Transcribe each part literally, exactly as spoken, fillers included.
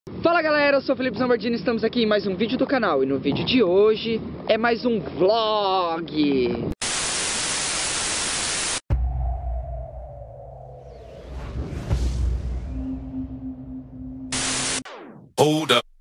Fala galera, eu sou o Felipe Zambardini, estamos aqui em mais um vídeo do canal. E no vídeo de hoje é mais um vlog. Hold up.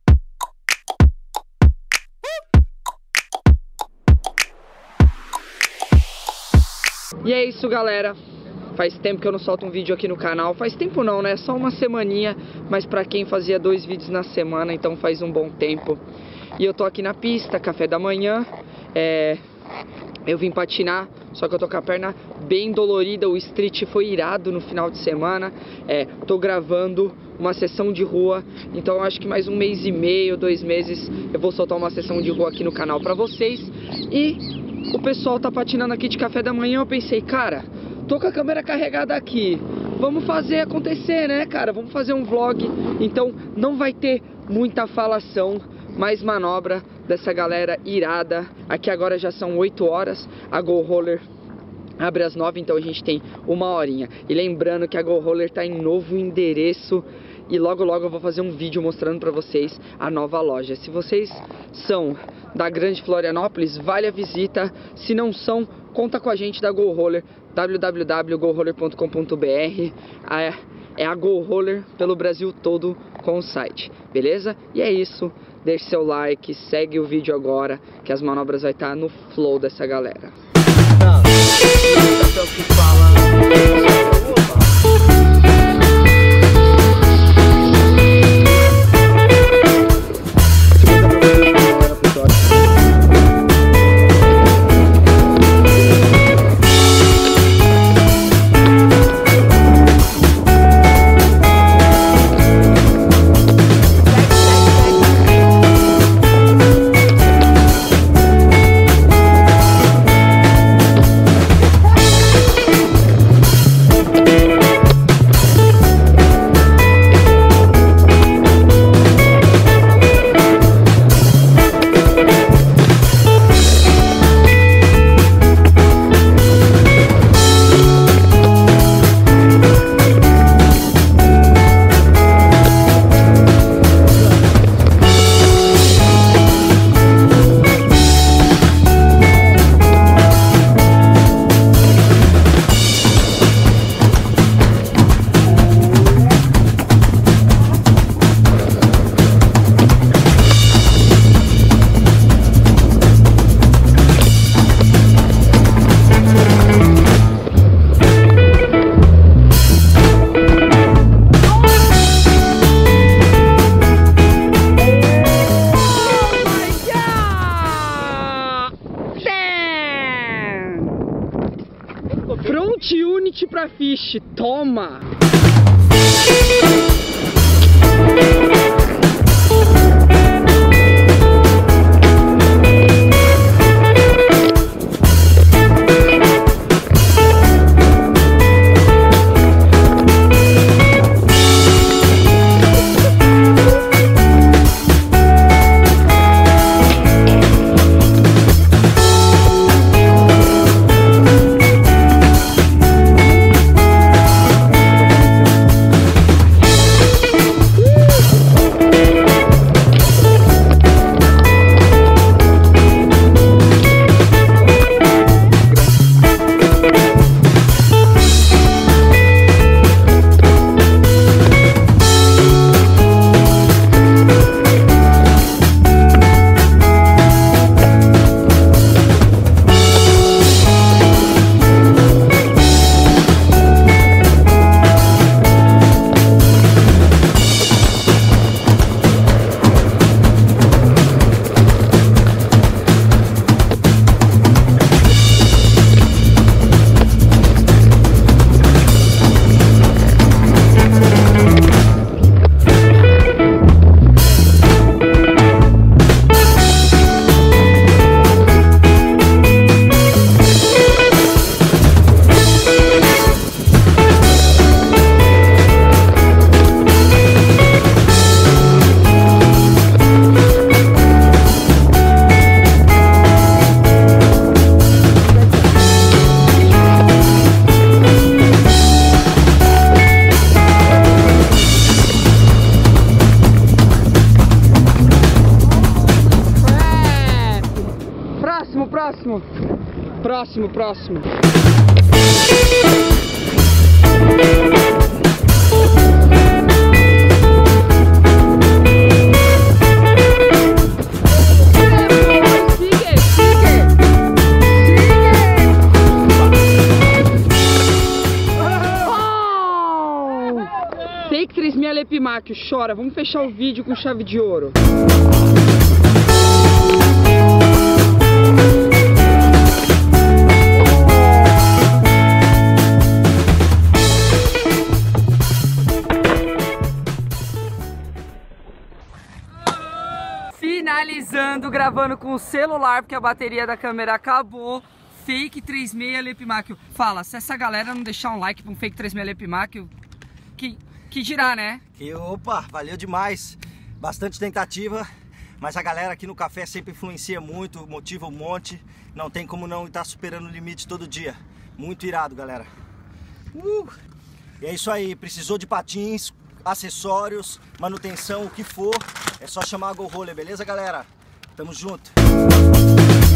E é isso galera, faz tempo que eu não solto um vídeo aqui no canal. Faz tempo não, né? Só uma semaninha. Mas pra quem fazia dois vídeos na semana, então faz um bom tempo. E eu tô aqui na pista, café da manhã. É... Eu vim patinar, só que eu tô com a perna bem dolorida. O street foi irado no final de semana. É, tô gravando uma sessão de rua. Então eu acho que mais um mês e meio, dois meses eu vou soltar uma sessão de rua aqui no canal pra vocês. E o pessoal tá patinando aqui de café da manhã. Eu pensei, cara, tô com a câmera carregada aqui, vamos fazer acontecer, né, cara? Vamos fazer um vlog. Então não vai ter muita falação, mais manobra dessa galera irada. Aqui agora já são oito horas, a Go Roller abre às nove, então a gente tem uma horinha. E lembrando que a Go Roller tá em novo endereço. E logo logo eu vou fazer um vídeo mostrando pra vocês a nova loja. Se vocês são da Grande Florianópolis, vale a visita. Se não são, conta com a gente da Go Roller, w w w ponto go roller ponto com ponto b r. É a Go Roller pelo Brasil todo com o site, beleza? E é isso, deixe seu like, segue o vídeo agora, que as manobras vai estar no flow dessa galera. Front Unity pra Fish, toma! próximo. Próximo, próximo. Fake três mil Lepimacchio, chora. Vamos fechar o vídeo com chave de ouro. Finalizando, gravando com o celular, porque a bateria da câmera acabou. Fake três mil Lepimacchio. Fala, se essa galera não deixar um like pra um Fake três mil Lepimacchio, que, que dirá, né? Que, opa, valeu demais. Bastante tentativa, mas a galera aqui no café sempre influencia muito, motiva um monte. Não tem como não estar superando o limite todo dia. Muito irado, galera. Uh! E é isso aí, precisou de patins, acessórios, manutenção, o que for, é só chamar a Go Roller, beleza, galera? Tamo junto!